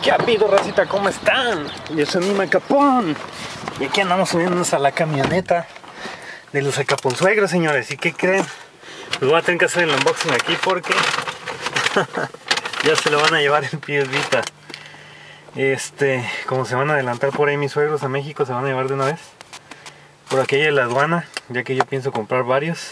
¿Qué ha habido, racita? ¿Cómo están? Yo soy Mima Capón. Y aquí andamos subiéndonos a la camioneta de los acaponsuegros, señores. ¿Y qué creen? Pues voy a tener que hacer el unboxing aquí porque ya se lo van a llevar en pies Vita. Como se van a adelantar por ahí mis suegros a México, se van a llevar de una vez por aquella de la aduana, ya que yo pienso comprar varios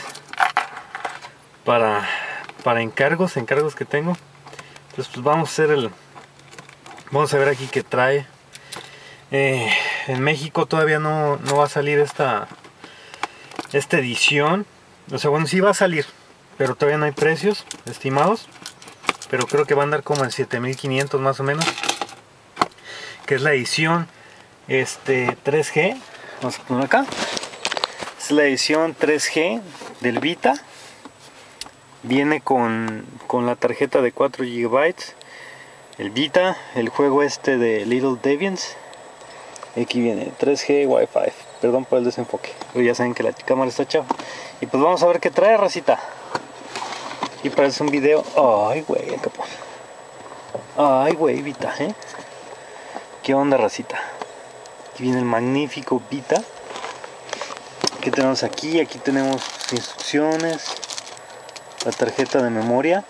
para encargos que tengo. Entonces pues vamos a ver aquí qué trae. En México todavía no va a salir esta edición. O sea, bueno, sí va a salir, pero todavía no hay precios estimados. Pero creo que va a andar como en 7500 más o menos, que es la edición 3G. Vamos a poner acá. Es la edición 3G del Vita. Viene con la tarjeta de 4 GB. El Vita, el juego de Little Deviants. Aquí viene 3G Wi-Fi. Perdón por el desenfoque, pero ya saben que la cámara está chava. Y pues vamos a ver qué trae, racita. Y parece un video. Ay, güey, capón. Ay, güey, Vita, ¿eh? ¿Qué onda, racita? Aquí viene el magnífico Vita. ¿Qué tenemos aquí? Aquí tenemos instrucciones, la tarjeta de memoria.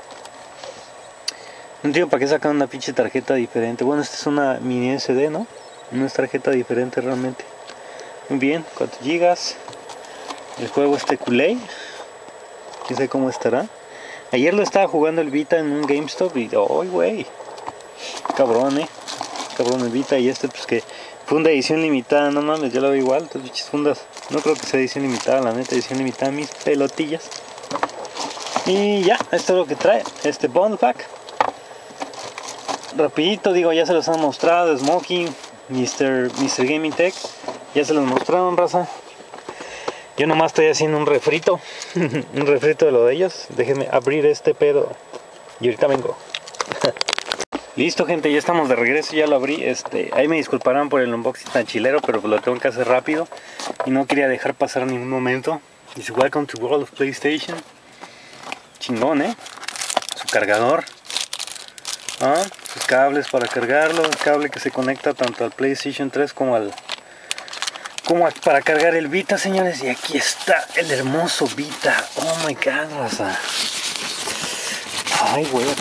No entiendo para qué sacan una pinche tarjeta diferente. Bueno, esta es una mini SD, ¿no? No es tarjeta diferente realmente. Muy bien, 4 GB. El juego Kool-Aid. Quién sabe cómo estará. Ayer lo estaba jugando el Vita en un GameStop y ¡ay, güey! Cabrón, cabrón el Vita. Y pues que fue una edición limitada, no mames, yo lo veo igual. Estas bichas fundas, no creo que sea edición limitada, la neta, edición limitada, mis pelotillas. Y ya, esto es lo que trae bundle pack. Rapidito, digo, ya se los han mostrado. Smoking, Mr. Gaming Tech, ya se los mostraron, raza. Yo nomás estoy haciendo un refrito un refrito de lo de ellos. Déjenme abrir este pedo y ahorita vengo. Listo, gente, ya estamos de regreso, ya lo abrí. Ahí me disculparán por el unboxing tan chilero, pero lo tengo que hacer rápido y no quería dejar pasar ningún momento. Dice Welcome to World of PlayStation. Chingón, su cargador, sus cables para cargarlo, el cable que se conecta tanto al PlayStation 3 como para cargar el Vita, señores. Y aquí está el hermoso Vita. Oh my god, raza. Ay, güey.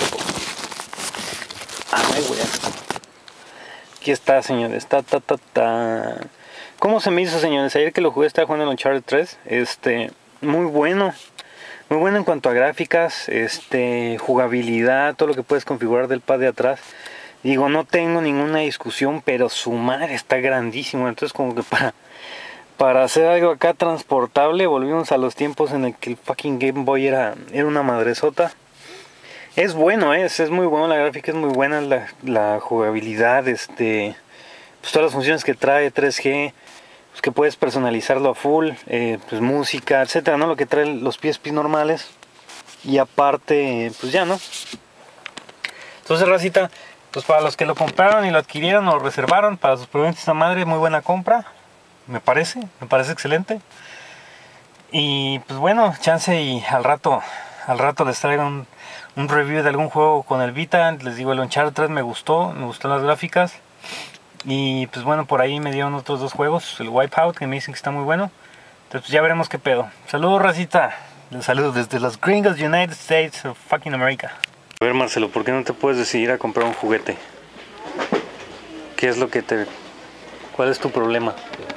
Ay, güey. Aquí está, señores. ¿Cómo se me hizo, señores? Ayer que lo jugué estaba jugando en Uncharted 3. Muy bueno. Muy bueno en cuanto a gráficas, jugabilidad, todo lo que puedes configurar del pad de atrás. Digo, no tengo ninguna discusión, pero su madre está grandísimo. Entonces como que para hacer algo acá transportable, volvimos a los tiempos en el que el fucking Game Boy era una madresota. Es bueno, es muy bueno, la gráfica es muy buena, la jugabilidad, pues todas las funciones que trae 3G, pues que puedes personalizarlo a full, pues música, etcétera, ¿no? Lo que trae los PSP normales. Y aparte, pues ya, ¿no? Entonces, racita, pues para los que lo compraron y lo adquirieron o lo reservaron, para sus proveedores, esa madre, muy buena compra. Me parece excelente. Y pues bueno, chance y al rato les traigo un review de algún juego con el Vita. Les digo, el Uncharted 3 me gustó las gráficas. Y pues bueno, por ahí me dieron otros 2 juegos, el Wipeout, que me dicen que está muy bueno. Entonces pues ya veremos qué pedo. Saludos, racita. Les saludo desde los gringos United States of fucking America. A ver, Marcelo, ¿por qué no te puedes decidir a comprar un juguete? ¿Qué es lo que cuál es tu problema?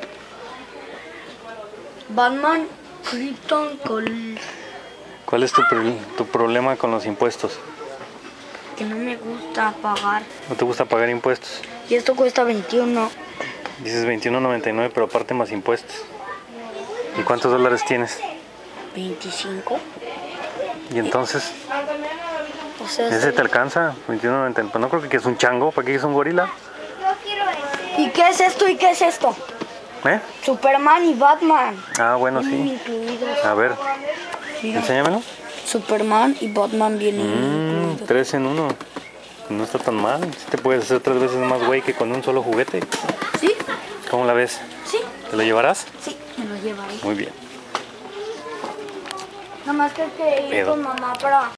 Batman, Krypton, ¿Cuál es tu problema con los impuestos? Que no me gusta pagar. ¿No te gusta pagar impuestos? Y esto cuesta 21. Dices 21.99, pero aparte más impuestos. ¿Y cuántos dólares tienes? 25. ¿Y entonces? O sea, ¿Ese te alcanza? 21.99. Pues no creo que es un chango. ¿Para qué es un gorila? ¿Y qué es esto? ¿Y qué es esto? Superman y Batman. Ah, bueno, vienen sí. Incluidos. A ver, Mira, enséñamelo. Superman y Batman vienen incluidos. 3 en 1. No está tan mal. Si te puedes hacer 3 veces más güey que con un solo juguete. ¿Sí? ¿Cómo la ves? Sí. ¿Te lo llevarás? Sí, me lo llevaré. Muy bien. Nada más que hay que ir con mamá para...